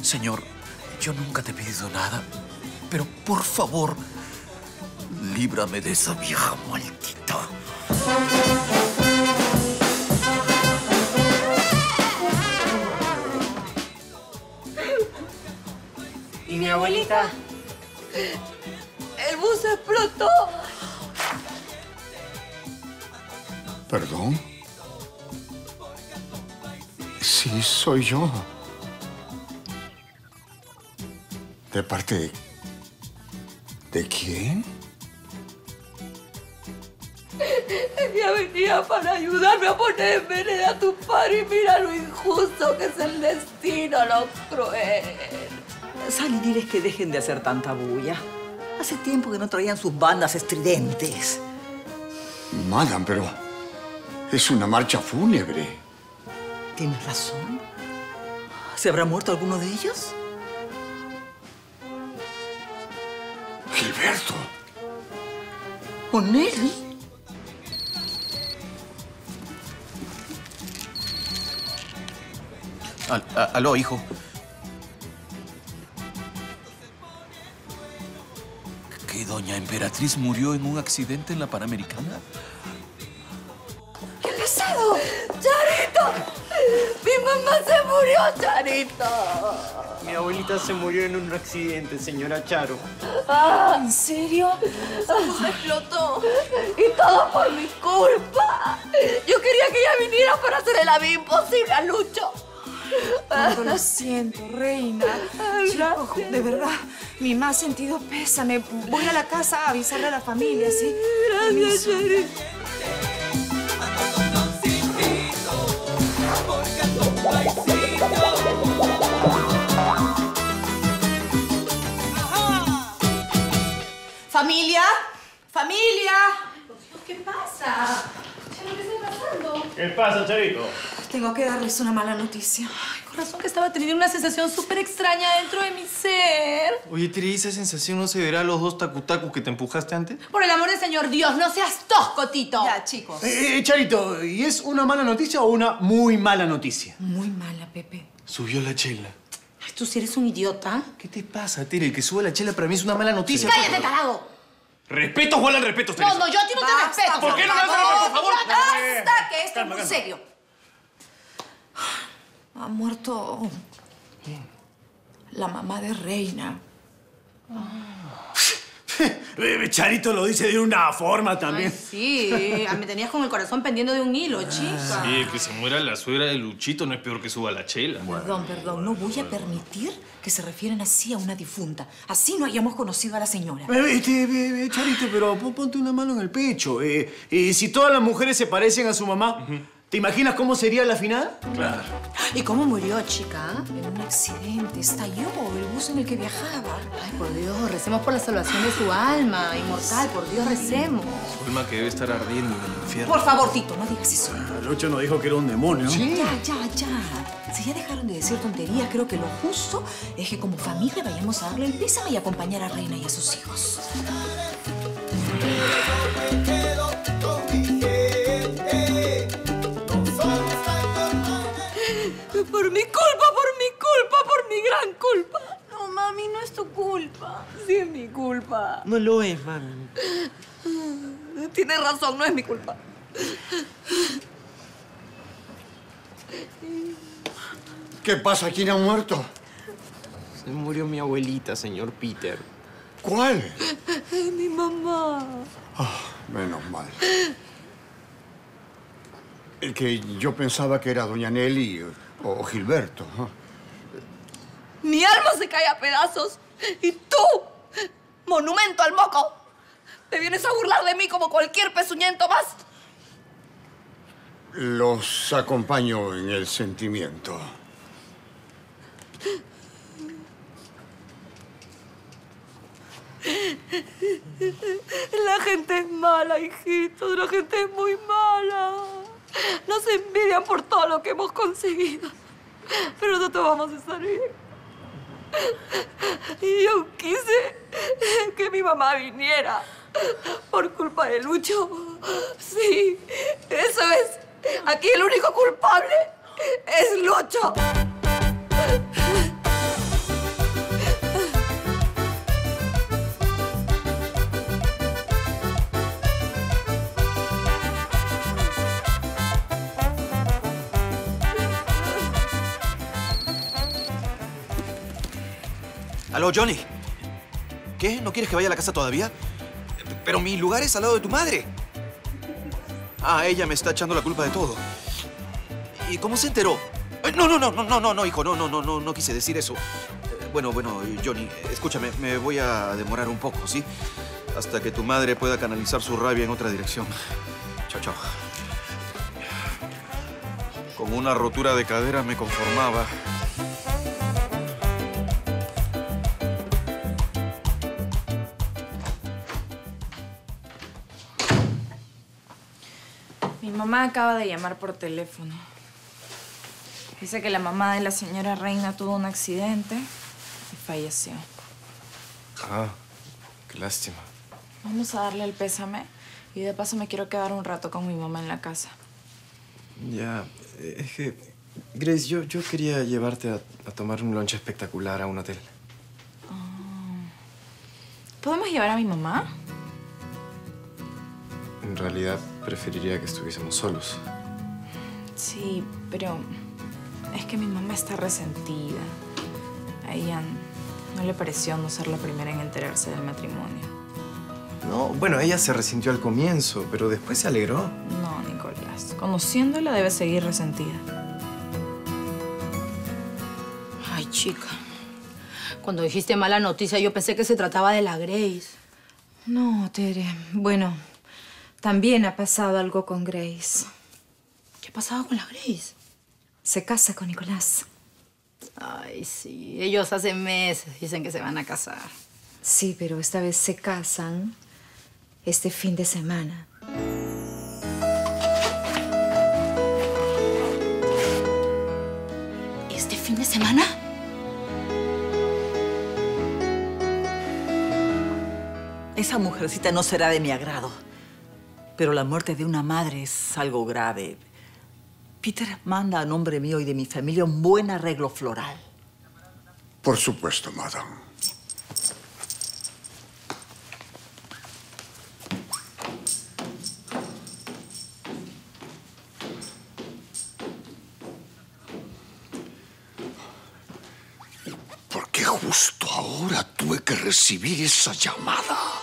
Señor, yo nunca te he pedido nada, pero por favor, líbrame de esa vieja maldita. ¿Y mi abuelita? El bus explotó. ¿Perdón? Sí, soy yo. ¿De parte de quién? Ella venía para ayudarme a poner en vereda a tu padre y mira lo injusto que es el destino, lo cruel. Sal y diles que dejen de hacer tanta bulla. Hace tiempo que no traían sus bandas estridentes. Madame, pero es una marcha fúnebre. Tienes razón. ¿Se habrá muerto alguno de ellos? Gilberto. ¿O Nelly? Aló, hijo. ¿Que doña Emperatriz murió en un accidente en la Panamericana? ¿Qué ha pasado? ¡Charito! ¡Mi mamá se murió, Charito! Mi abuelita se murió en un accidente, señora Charo. ¿En serio? Se explotó. Y todo por mi culpa. Yo quería que ella viniera para hacerle la vida imposible a Lucho. Cuánto lo siento, reina. Chico, de verdad, mi más sentido pésame. Voy a la casa a avisarle a la familia, ¿sí? Gracias, Charito. ¡Familia! ¡Familia! ¿Qué pasa? ¿Qué está pasando? ¿Qué pasa, Charito? Tengo que darles una mala noticia. Con razón que estaba teniendo una sensación súper extraña dentro de mi ser. Oye, Tiri, ¿esa sensación no se verá a los dos tacutacus que te empujaste antes? Por el amor del Señor Dios, no seas tosco, Tito. Ya, chicos. Charito, ¿y es una mala noticia o una muy mala noticia? Muy mala, Pepe. Subió la chela. Ay, tú sí eres un idiota. ¿Qué te pasa, Tiri? El que sube la chela para mí es una mala noticia. ¡Cállate, tarado! ¡Respeto, Juan, al respeto, Teresa! No, yo a ti no te respeto. ¿Por qué no me haces respeto, por favor? ¡Basta, que esto es muy calma. serio! Ha muerto la mamá de Reina. Charito lo dice de una forma también. Ay, sí, me tenías con el corazón pendiendo de un hilo, chica. Sí, que se muera la suegra de Luchito no es peor que suba la chela. Perdón, no voy a permitir que se refieren así a una difunta. Así no hayamos conocido a la señora. Charito, pero ponte una mano en el pecho. Si todas las mujeres se parecen a su mamá, ¿te imaginas cómo sería la final? Claro. ¿Y cómo murió, chica? En un accidente. Estalló el bus en el que viajaba. Ay, por Dios, recemos por la salvación de su alma. Inmortal, por Dios, recemos. Su alma que debe estar ardiendo en el infierno. Por favor, Tito, no digas eso. Lucho nos dijo que era un demonio. Sí. Ya. Si ya dejaron de decir tonterías, creo que lo justo es que como familia vayamos a darle el pésame y acompañar a Reina y a sus hijos. Por mi culpa, por mi gran culpa. No, mami, no es tu culpa. Sí es mi culpa. No lo es, mami. Tienes razón, no es mi culpa. ¿Qué pasa? ¿Quién ha muerto? Se murió mi abuelita, señor Peter. ¿Cuál? Mi mamá. Menos mal. El que yo pensaba que era doña Nelly o Gilberto. Mi alma se cae a pedazos. Y tú, monumento al moco, te vienes a burlar de mí como cualquier pezuñento más. Los acompaño en el sentimiento. La gente es mala, hijitos. La gente es muy mala. Nos envidian por todo lo que hemos conseguido. Pero nosotros vamos a estar bien. Y yo quise que mi mamá viniera por culpa de Lucho. Sí, eso es. Aquí el único culpable es Lucho. Aló, Johnny. ¿Qué? ¿No quieres que vaya a la casa todavía? Pero mi lugar es al lado de tu madre. Ah, ella me está echando la culpa de todo. ¿Y cómo se enteró? No, hijo, no quise decir eso. Bueno, Johnny, escúchame, me voy a demorar un poco, ¿sí? Hasta que tu madre pueda canalizar su rabia en otra dirección. Chao, chao. Con una rotura de cadera me conformaba. Mi mamá acaba de llamar por teléfono. Dice que la mamá de la señora Reina tuvo un accidente y falleció. Ah, qué lástima. Vamos a darle el pésame y de paso me quiero quedar un rato con mi mamá en la casa. Ya, es que... Grace, yo quería llevarte a tomar un lunch espectacular a un hotel. ¿Podemos llevar a mi mamá? En realidad, preferiría que estuviésemos solos. Sí, pero es que mi mamá está resentida. A ella no le pareció no ser la primera en enterarse del matrimonio. No, bueno, ella se resintió al comienzo, pero después se alegró. No, Nicolás. Conociéndola debe seguir resentida. Ay, chica. Cuando dijiste mala noticia, yo pensé que se trataba de la Grace. No, Tere. Bueno, también ha pasado algo con Grace. ¿Qué ha pasado con la Grace? Se casa con Nicolás. Ay, sí. Ellos hace meses dicen que se van a casar. Sí, pero esta vez se casan este fin de semana. ¿Este fin de semana? Esa mujercita no será de mi agrado. Pero la muerte de una madre es algo grave. Peter manda a nombre mío y de mi familia un buen arreglo floral. Por supuesto, madame. ¿Por qué justo ahora tuve que recibir esa llamada?